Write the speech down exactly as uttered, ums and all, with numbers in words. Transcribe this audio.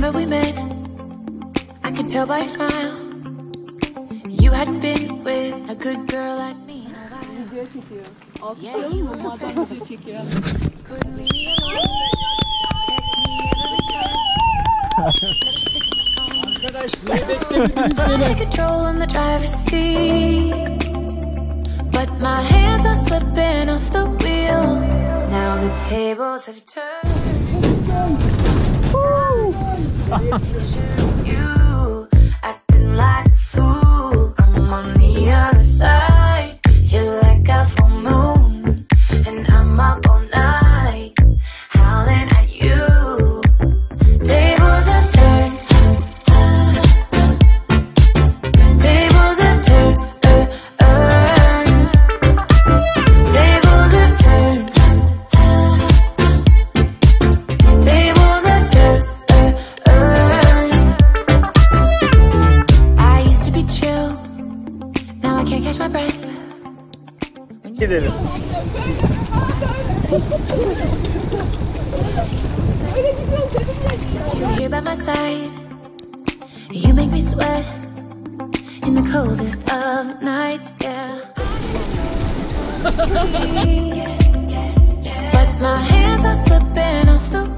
remember we met, I could tell by your smile. You hadn't been with a good girl like me. Video çekiyor. Alkışlayalım mı? Madem video çekiyor. Couldn't leave me alone. Text me every time. Arkadaş niye beklediniz beni? Control on the driver's seat, but my hands are slipping off the wheel. Now the tables have turned. You acting like a fool. I'm on the other side. You're like a full moon, and I'm up all night, howling at you. Tables have turned. Tables have turned. Tables have turned. Tables have turned. I used to be chill, now I can't catch my breath. Gidelim. You here by my side, you make me sweat in the coldest of nights, yeah. But my hands are slipping off the